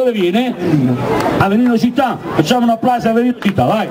Dove viene? Avellino Città, facciamo un applauso a Avellino Città, vai!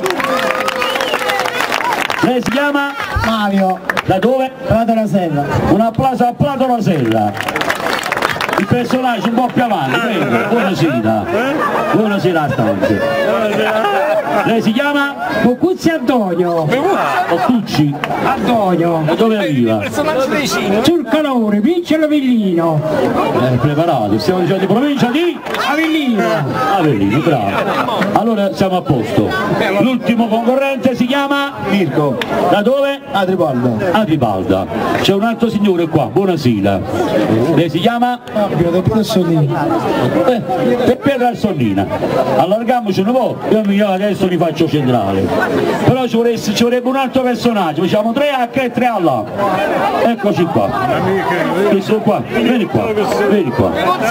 Lei si chiama? Mario. Da dove? Prato Rasella. Un applauso a Prato Rasella. Il personaggio un po' più avanti, prego. Buonasera. Buonasera stanotte. Lei si chiama? Boccuzzi Antonio. Boccucci? Antonio. Da dove arriva? Sul calore, vince l'Avellino. Preparato, stiamo dicendo di provincia di? Avellino. Avellino, bravo. Allora siamo a posto. L'ultimo concorrente si chiama? Mirko. Da dove? Adribalda. Adribalda. C'è un altro signore qua, buonasera. Lei si chiama? Fabio, da Pietro Sonnina. Per Pietro Sonnina. Allargammoci un po', io adesso li faccio centrale. Però ci vorrebbe un altro personaggio, facciamo 3 H e 3 A là. Eccoci qua. Questo qua, vieni qua, vieni qua.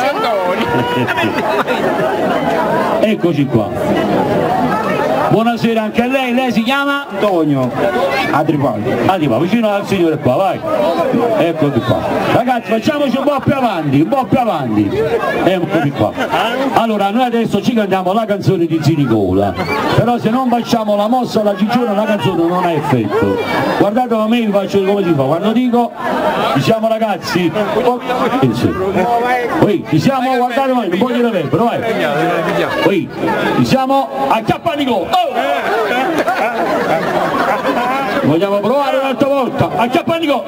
Eccoci qua. Buonasera anche a lei si chiama? Antonio. Adribalda. Vicino al signore qua, vai. Eccoti qua. Ragazzi, facciamoci un po' più avanti, Eccoci qua. Allora, noi adesso ci cantiamo la canzone di Zinicola, però se non facciamo la mossa alla cicciona la canzone non ha effetto. Guardate a me, vi faccio come si fa. Quando dico, diciamo ragazzi, ci siamo, guardate noi, non voglio dire però vai. Ci siamo a Cappanico. Vogliamo provare un'altra volta a Cappanico.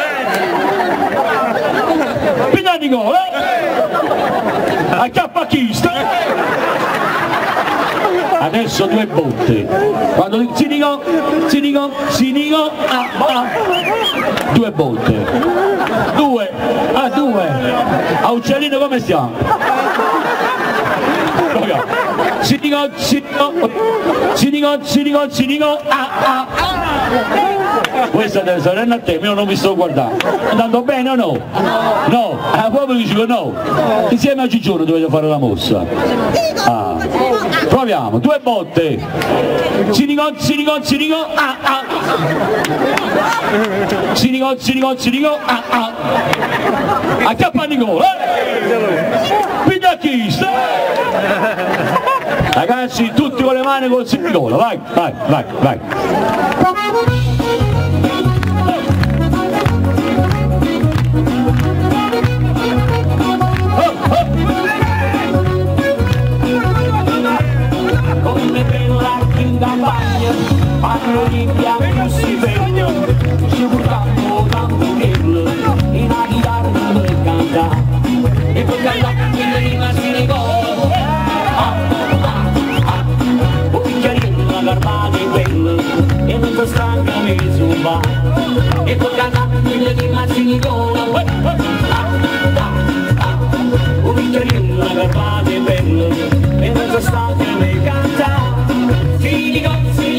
Pinanico, a Cappachista. Adesso 2 botte. Quando dico Sinico, 2 botte. 2. A Uccellino come stiamo? Sinico, Questa deve essere a te, io non mi sto guardando. Andando bene o no? No, proprio dico no. Insieme a Gigione dovete fare la mossa. Proviamo, 2 botte. Sinico, a Cappanico, Pignacchista. Ragazzi, tutti con le mani col Sinicola, vai. Come bella in campagna, parlo di bianco si vede, ci portiamo tanto bello, in una chitarra per cantare, e poi cantare quelle rime si ricorda, o picchiarino la garbata è bella, e non si stanca mi suba, e poi cantare quelle rime si ricorda, o picchiarino la garbata è bella, e non si stanca mi canta. Sinico,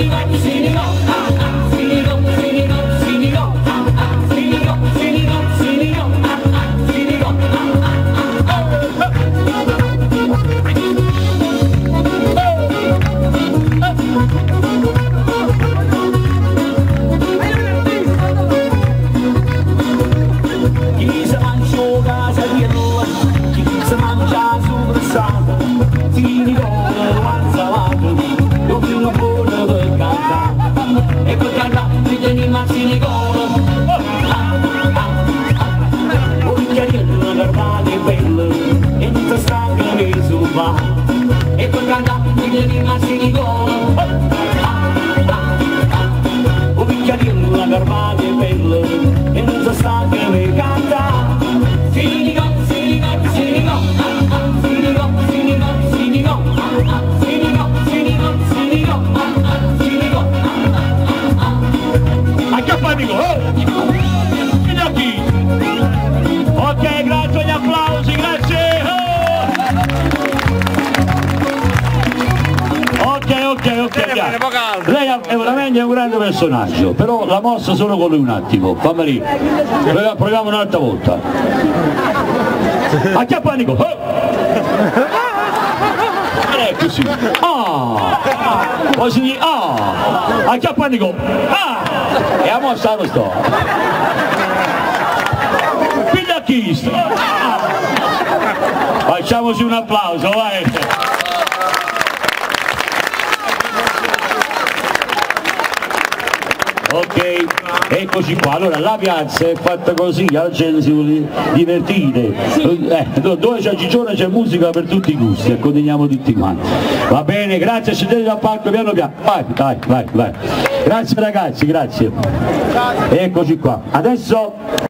chi si mangia casa di chi si mangia soprassato, Sinico, e poi cantare mi tieni ma Sinicola, o picchiarino la garbata è bella e non si stanca mi suba, e poi cantare mi tieni ma Sinicola, o picchiarino la garbata è bella e non si stanca mi canta. Sinico, Ok, grazie agli applausi, grazie! Ok. Lei è veramente un grande personaggio, però la mossa solo con lui un attimo, fammi lì. Proviamo un'altra volta. Acchiappanico! È così. Così. Acchiappanico! E a mossa non sto. Pigliacchista! Facciamoci un applauso, vai! Ok, eccoci qua. Allora la piazza è fatta così, la gente si vuole divertire. Dove c'è Gigione c'è musica per tutti i gusti e continuiamo tutti quanti. Va bene, grazie, scendete dal palco piano piano. Vai. Grazie ragazzi, grazie. Eccoci qua. Adesso